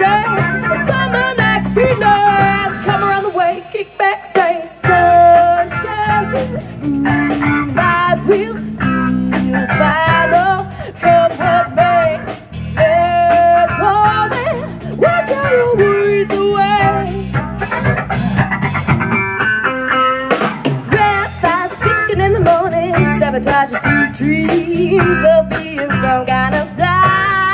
day. Summer night happiness, come around the way, kick back, say sunshine through moonlight, we'll feel fine. Oh, come what may, let go and wash all your worries away. Red fire sinking in the morning, sabotage your sweet dreams of being some kind of star.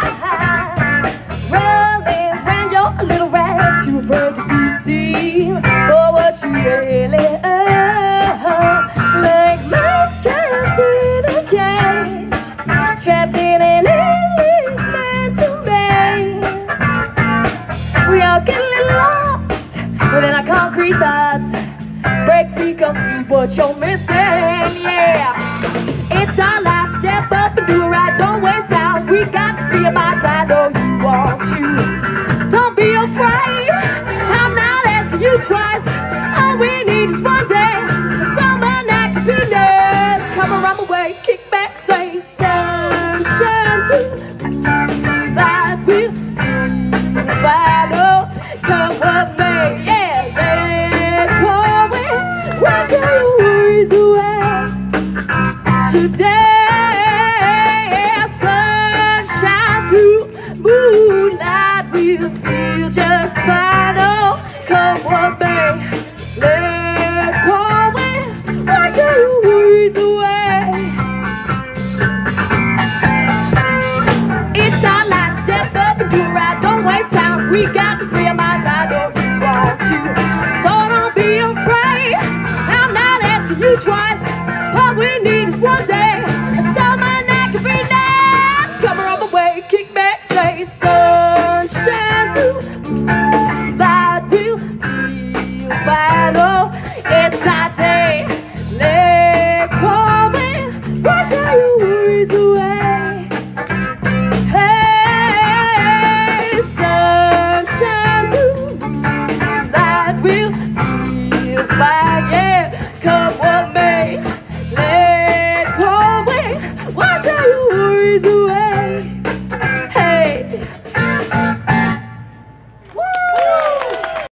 Rolling when you're a little rat, too afraid to be seen for what you really are. Like mice trapped in a cage, trapped in an endless mental maze. We all get a little lost within our concrete thoughts. Break free, come see what you're missing, yeah. It's our life, step up and do it right, don't waste time. We got to free your minds, I know you want to. Don't be afraid, I'm not asking you twice. All we need is one day, summer night happiness. Come around the way, kick back, say sunshine through moonlight, we'll feel fine. Oh, come what may, yeah, let go and wash all your worries away. Today, sunshine through moonlight, we'll feel just fine. Oh, come what may, let go and wash all your worries away. It's our life, step up and do it right, don't waste time. We got to free our minds, I know you want to. So don't be afraid, I'm not asking you twice. All we need is one day, a summer night can be nice. Come around the way, kick back, say sunshine through